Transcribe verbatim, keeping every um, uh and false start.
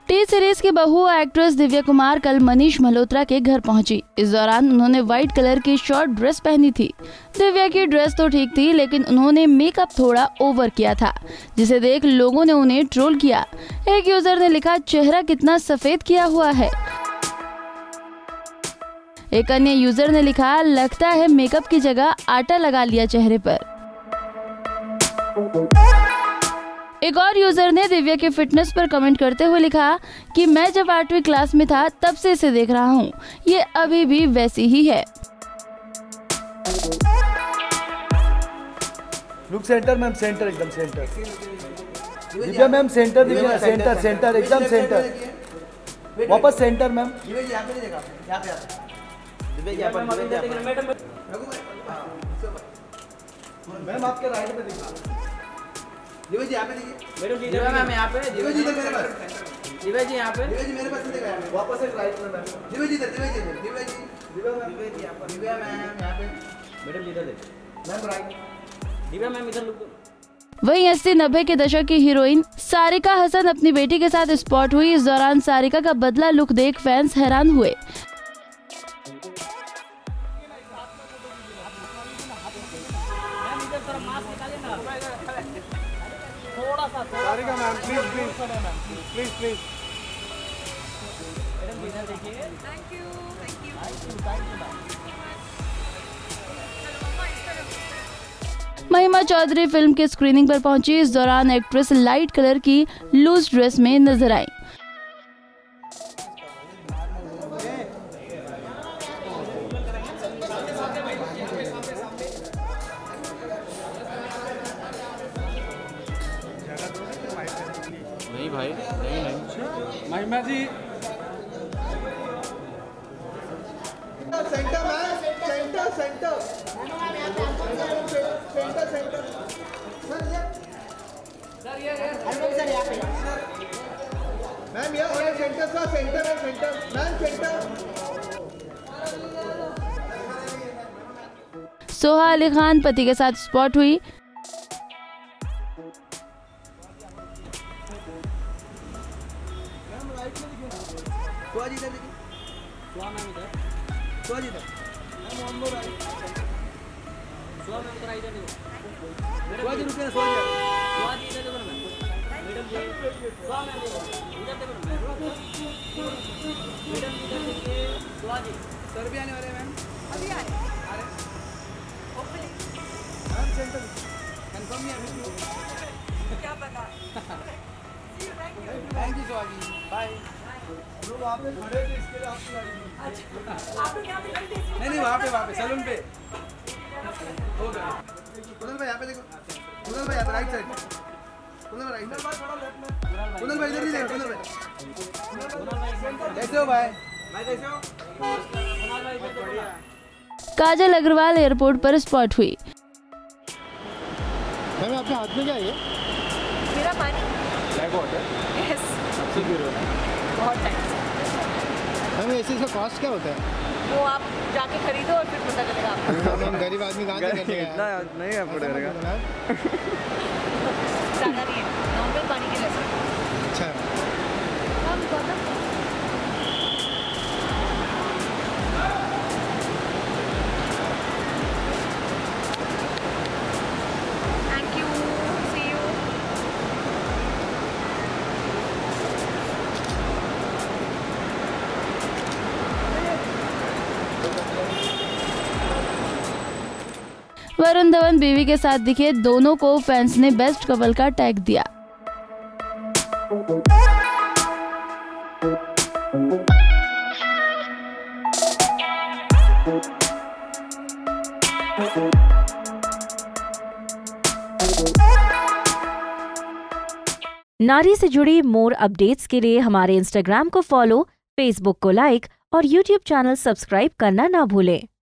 T series की बहू actress Divya Kumar कल मनीष मल्होत्रा के घर पहुंची। इस दौरान उन्होंने व्हाइट कलर की शॉर्ट ड्रेस पहनी थी। दिव्या की ड्रेस तो ठीक थी, लेकिन उन्होंने मेकअप थोड़ा ओवर किया था, जिसे देख लोगों ने उन्हें ट्रोल किया। एक यूजर ने लिखा, चेहरा कितना सफेद किया हुआ है। एक अन्य यूजर ने लिखा, लगता है मेकअप की जगह आटा लगा लिया चेहरे पर। एक और यूजर ने दिव्या के फिटनेस पर कमेंट करते हुए लिखा कि मैं जब आठवीं क्लास में था तब से इसे देख रहा हूँ, ये अभी भी वैसी ही है। लुक सेंटर मैम, सेंटर एकदम centre. Divya ma'am centre, Divya centre centre एकदम सेंटर, वापस सेंटर मैम। मैम आपके राइट में दिखा। दिव्या जी यहाँ पे देखिए। मैडम जी दिव्या मैम यहाँ पे। दिव्या जी इधर मेरे पास। दिव्या जी यहाँ पे। दिव्या जी मेरे पास दिखा। वापस एक राइट में मैम। दिव्या जी इधर, दिव्या जी इधर। दिव्या जी दिव्या मैम, दिव्या जी यहाँ पर। दिव्या मैम यहाँ पे। मैडम जी इधर देखिए। Ma'am right. दिव्या मैम इधर लुक। वहीं अस्सी नब्बे के दशक की हीरोइन सारिका हसन अपनी बेटी के साथ स्पॉट हुई। इस दौरान सारिका का बदला लुक देख फैंस हैरान हुए। Sarika ma'am please please please please. Thank you thank you. Mahima Chaudhary film के स्क्रीनिंग पर पहुंची। इस दौरान एक्ट्रेस लाइट कलर की लूज ड्रेस में नजर आई। नहीं भाई, नहीं नहीं। Mahima ji centre ma'am, centre centre centre centre sir ये सर यहाँ पे मैम, ये और सेंटर सा सेंटर है, centre ma'am centre. Soha Ali Khan पति के साथ स्पॉट हुई। सोहा जी इधर देखिए। सोहा मैम इधर। सोहा जी इधर। Ma'am on the right. Soha ma'am इधर इधर देखो। सोहा जी रुकिए ना, सोहा जी। सोहा जी इधर देखो ना ma'am. Madam ji Soha ma'am इधर देखो ना मैम। मैडम इधर देखिए। सोहा जी सर भी आने वाले हैं मैम। अभी आ रहे आ रहे होपफुली। मैम सेंटर कंफर्म नहीं अभी। क्या पता। Thank you Soha ji, bye. लोग वहाँ पे खड़े थे, इसके लिए आपकी गाड़ी थी। अच्छा आप लोग यहाँ पे खड़े थे? नहीं नहीं, वहाँ पे वहाँ पे सैलून पे हो गया। कुनल भाई यहाँ पे देखो। कुनल भाई यहाँ पे राइट साइड। कुनल भाई राइट साइड। कुनल भाई इधर नहीं देखो। कुनल भाई कैसे हो भाई? भाई कैसे हो? कुनल भाई बहुत बढ़िया। काजल अग्रवाल एयरपोर्ट पर स्पॉट हुई। मैम आपके हाथ में क्या है? मेरा पानी। Black water. यस। सबसे प्योर है। बहुत टाइम। मैम ऐसे इसका कॉस्ट क्या होता है? वो आप जाके खरीदो और फिर पता चलेगा आपको। मैम गरीब आदमी कहाँ से कर लेगा? इतना नहीं अफोर्ड करेगा। ज़्यादा नहीं है, नॉर्मल पानी के जैसा। अच्छा thank you, see you. Varun Dhawan बीवी के साथ दिखे। दोनों को फैंस ने बेस्ट कपल का टैग दिया। नारी से जुड़ी मोर अपडेट्स के लिए हमारे इंस्टाग्राम को फॉलो, फेसबुक को लाइक और यूट्यूब चैनल सब्सक्राइब करना ना भूलें।